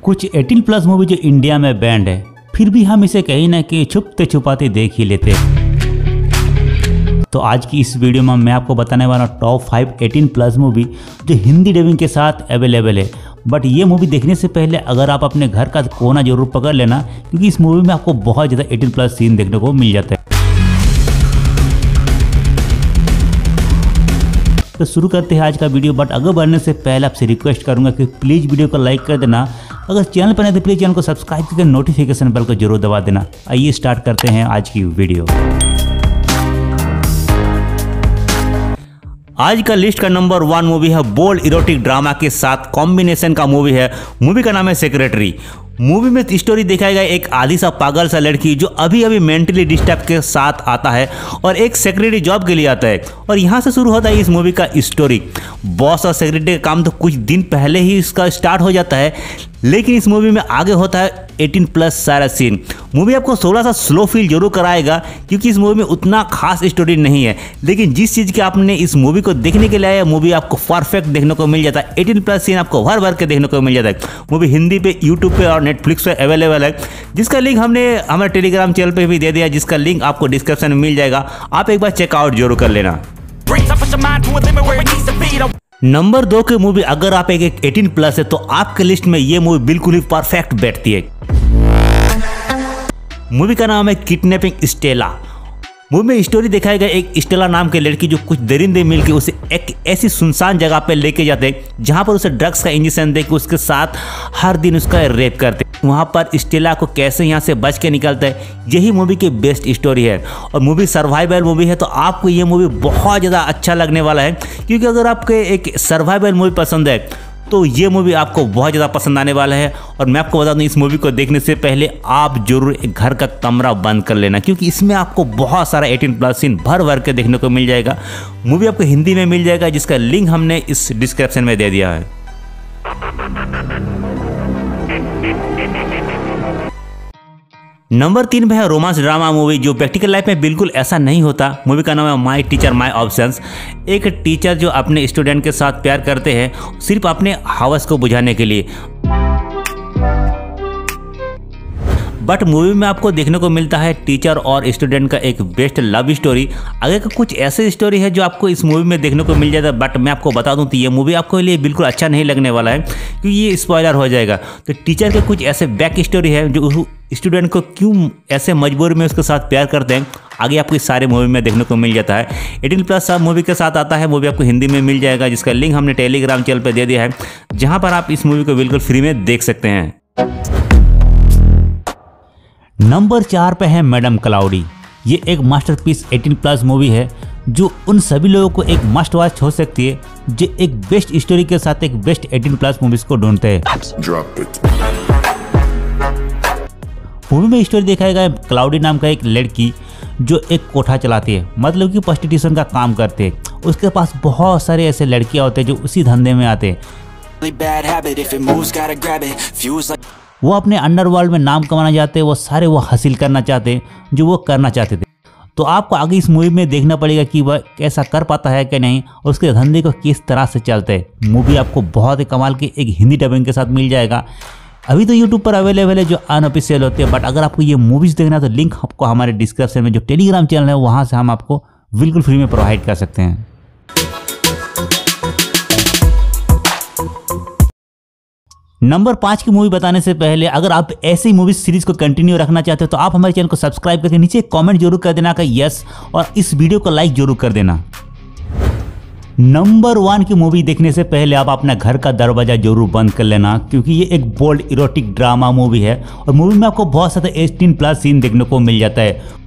कुछ 18 plus movie जो India में बैंड है, फिर भी हम इसे कहीं ना कहीं छुपते छुपाते देख ही लेते हैं। तो आज की इस वीडियो में मैं आपको बताने वाला टॉप 5 18 प्लस मूवी जो हिंदी डबिंग के साथ अवेलेबल है। बट ये मूवी देखने से पहले अगर आप अपने घर का कोना जरूर पकड़ लेना, क्योंकि इस मूवी में आपको बहुत ज़्यादा 18 प्लस सीन देखने को मिल जाता है। तो शुरू करते हैं आज का वीडियो। बट आगे बढ़ने से पहले आपसे रिक्वेस्ट करूंगा कि प्लीज़ वीडियो को लाइक कर देना। अगर चैनल पर नहीं तो प्लीज़ चैनल को सब्सक्राइब करके नोटिफिकेशन बेल को जरूर दबा देना। आइए स्टार्ट करते हैं आज की वीडियो। आज का लिस्ट का नंबर 1 मूवी है बोल्ड इरोटिक ड्रामा के साथ कॉम्बिनेशन का मूवी है। मूवी का नाम है सेक्रेटरी। मूवी में स्टोरी दिखाई गई एक आधी सा पागल सा लड़की जो अभी अभी मेंटली डिस्टर्ब के साथ आता है और एक सेक्रेटरी जॉब के लिए आता है। और यहाँ से शुरू होता है इस मूवी का स्टोरी। बॉस और सेक्रेटरी का काम तो कुछ दिन पहले ही इसका स्टार्ट हो जाता है, लेकिन इस मूवी में आगे होता है 18 प्लस सारा सीन। मूवी आपको थोड़ा सा स्लो फील जरूर कराएगा, क्योंकि इस मूवी में उतना खास स्टोरी नहीं है, लेकिन जिस चीज़ के आपने इस मूवी को देखने के लिए आया, मूवी आपको परफेक्ट देखने को मिल जाता है। 18 प्लस सीन आपको भर भर के देखने को मिल जाता है। मूवी हिंदी पे, यूट्यूब पे और नेटफ्लिक्स पे अवेलेबल है, जिसका लिंक हमने हमारे टेलीग्राम चैनल पे भी दे दिया, जिसका लिंक आपको डिस्क्रिप्शन में मिल जाएगा। आप एक बार चेकआउट जरूर कर लेना। नंबर 2 की मूवी, अगर आप एक 18 प्लस है तो आपके लिस्ट में ये मूवी बिल्कुल ही परफेक्ट बैठती है। मूवी का नाम है किडनैपिंग स्टेला। मूवी में स्टोरी दिखाई गई एक स्टेला नाम की लड़की जो कुछ दरिंदे मिलकर उसे एक ऐसी सुनसान जगह पे लेके जाते हैं जहां पर उसे ड्रग्स का इंजेक्शन देकर उसके साथ हर दिन उसका रेप करते। वहां पर स्टेला को कैसे यहां से बच के निकलता है, यही मूवी की बेस्ट स्टोरी है। और मूवी सर्वाइवल मूवी है, तो आपको ये मूवी बहुत ज़्यादा अच्छा लगने वाला है, क्योंकि अगर आपको एक सर्वाइवल मूवी पसंद है तो ये मूवी आपको बहुत ज़्यादा पसंद आने वाला है। और मैं आपको बता दूं, इस मूवी को देखने से पहले आप जरूर एक घर का कमरा बंद कर लेना, क्योंकि इसमें आपको बहुत सारा 18 प्लस सीन भर भर के देखने को मिल जाएगा। मूवी आपको हिंदी में मिल जाएगा, जिसका लिंक हमने इस डिस्क्रिप्शन में दे दिया है। नंबर 3 में है रोमांस ड्रामा मूवी, जो प्रैक्टिकल लाइफ में बिल्कुल ऐसा नहीं होता। मूवी का नाम है माई टीचर माई ऑप्शंस। एक टीचर जो अपने स्टूडेंट के साथ प्यार करते हैं सिर्फ अपने हवस को बुझाने के लिए। बट मूवी में आपको देखने को मिलता है टीचर और स्टूडेंट का एक बेस्ट लव स्टोरी। आगे का कुछ ऐसे स्टोरी है जो आपको इस मूवी में देखने को मिल जाता है। बट मैं आपको बता दूं तो ये मूवी आपको लिए बिल्कुल अच्छा नहीं लगने वाला है, क्योंकि ये स्पॉइलर हो जाएगा। तो टीचर के कुछ ऐसे बैक स्टोरी है जो स्टूडेंट को क्यों ऐसे मजबूरी में उसके साथ प्यार करते हैं, आगे आपको इस सारे मूवी में देखने को मिल जाता है। 18 प्लस सब मूवी के साथ आता है। मूवी आपको हिंदी में मिल जाएगा, जिसका लिंक हमने टेलीग्राम चैनल पर दे दिया है, जहाँ पर आप इस मूवी को बिल्कुल फ्री में देख सकते हैं। नंबर 4 पे है मैडम क्लाउडी। ये एक मास्टरपीस 18 प्लस मूवी है, जो उन सभी लोगों को एक मस्ट वॉच हो सकती है जो एक बेस्ट स्टोरी के साथ एक बेस्ट 18 प्लस मूवीज को ढूंढते हैं। मूवी में स्टोरी दिखाया गया क्लाउडी नाम का एक लड़की जो एक कोठा चलाती है, मतलब कि प्रोस्टिट्यूशन का काम करते हैं। उसके पास बहुत सारे ऐसे लड़कियां होते हैं जो उसी धंधे में आते हैं। वो अपने अंडरवर्ल्ड में नाम कमाना चाहते हैं, वो सारे वो हासिल करना चाहते हैं जो वो करना चाहते थे। तो आपको आगे इस मूवी में देखना पड़ेगा कि वह कैसा कर पाता है कि नहीं, और उसके धंधे को किस तरह से चलते हैं। मूवी आपको बहुत ही कमाल की एक हिंदी डबिंग के साथ मिल जाएगा। अभी तो यूट्यूब पर अवेलेबल है जो अनऑफिशियल होते हैं, बट अगर आपको ये मूवीज़ देखना है तो लिंक आपको हमारे डिस्क्रिप्शन में जो टेलीग्राम चैनल है वहाँ से हम आपको बिल्कुल फ्री में प्रोवाइड कर सकते हैं। नंबर 5 की मूवी बताने से पहले, अगर आप ऐसी मूवी सीरीज को कंटिन्यू रखना चाहते हो तो आप हमारे चैनल को सब्सक्राइब करके नीचे कमेंट जरूर कर देना कि यस, और इस वीडियो को लाइक जरूर कर देना। नंबर 1 की मूवी देखने से पहले आप अपना घर का दरवाजा जरूर बंद कर लेना, क्योंकि ये एक बोल्ड इरोटिक ड्रामा मूवी है और मूवी में आपको बहुत सारे 18 प्लस सीन देखने को मिल जाता है।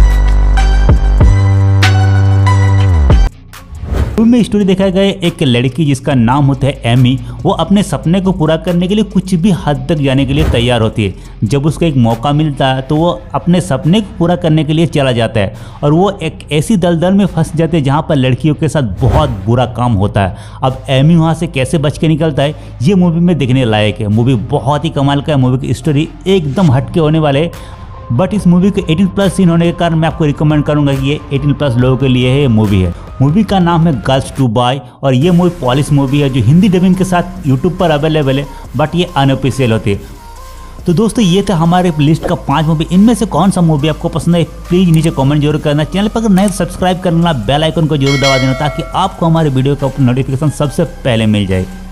मूवी में स्टोरी दिखाया गया एक लड़की जिसका नाम होता है एमी। वो अपने सपने को पूरा करने के लिए कुछ भी हद तक जाने के लिए तैयार होती है। जब उसको एक मौका मिलता है तो वो अपने सपने को पूरा करने के लिए चला जाता है, और वो एक ऐसी दलदल में फंस जाते हैं जहाँ पर लड़कियों के साथ बहुत बुरा काम होता है। अब एमी वहाँ से कैसे बच के निकलता है, ये मूवी में देखने लायक है। मूवी बहुत ही कमाल का है। मूवी की स्टोरी एकदम हटके होने वाले, बट इस मूवी के 18 प्लस सीन होने के कारण मैं आपको रिकमेंड करूंगा कि ये 18 प्लस लोगों के लिए ये मूवी है। मूवी का नाम है गर्ल्स टू बॉय और ये मूवी पॉलिश मूवी है जो हिंदी डबिंग के साथ यूट्यूब पर अवेलेबल है, बट ये अनऑफिशियल होती है। तो दोस्तों ये था हमारे लिस्ट का 5 मूवी। इनमें से कौन सा मूवी आपको पसंद है प्लीज़ नीचे कमेंट जरूर करना। चैनल पर अगर नए सब्सक्राइब करना, बेल आइकन को जरूर दबा देना ताकि आपको हमारे वीडियो का नोटिफिकेशन सबसे पहले मिल जाए।